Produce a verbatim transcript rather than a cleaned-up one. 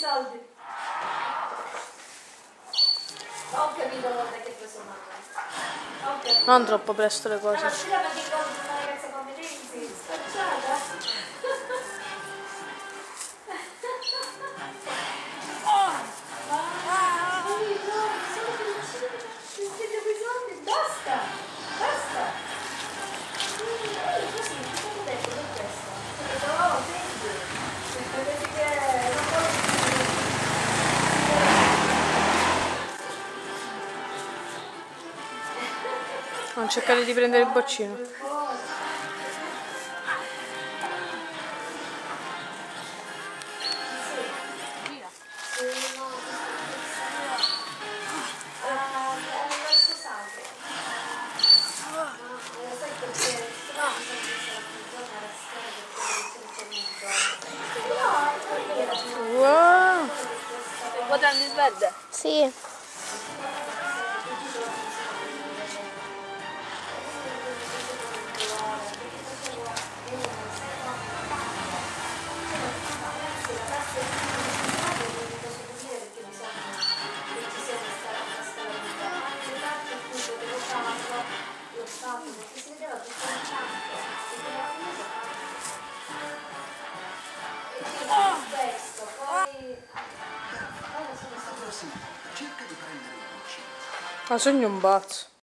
soldi. Ho capito da che preso male. Non troppo presto le cose. Ma non una ragazza come Daisy, scocciata. Basta, basta. Così, cosa ho detto per questo? No, senti, vedi che non voglio. Non cercare di prendere il boccino. Wow! Guardando il verde? Sì. Ma sogno un bazzo.